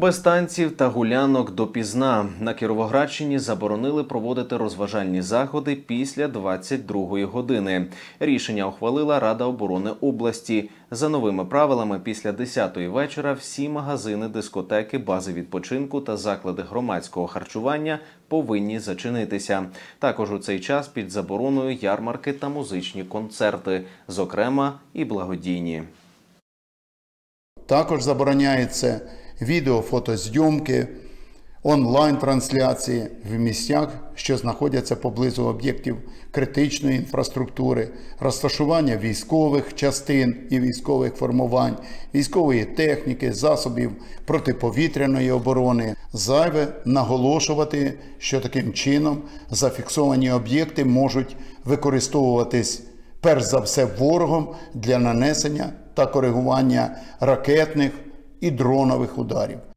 Без танців та гулянок допізна. На Кіровоградщині заборонили проводити розважальні заходи після 22-ї години. Рішення ухвалила Рада оборони області. За новими правилами, після 10-ї вечора всі магазини, дискотеки, бази відпочинку та заклади громадського харчування повинні зачинитися. Також у цей час під забороною ярмарки та музичні концерти, зокрема і благодійні. Також забороняється відео-фотозйомки, онлайн-трансляції в місцях, що знаходяться поблизу об'єктів критичної інфраструктури, розташування військових частин і військових формувань, військової техніки, засобів протиповітряної оборони. Зайве наголошувати, що таким чином зафіксовані об'єкти можуть використовуватись перш за все ворогом для нанесення та коригування ракетних і дронових ударів.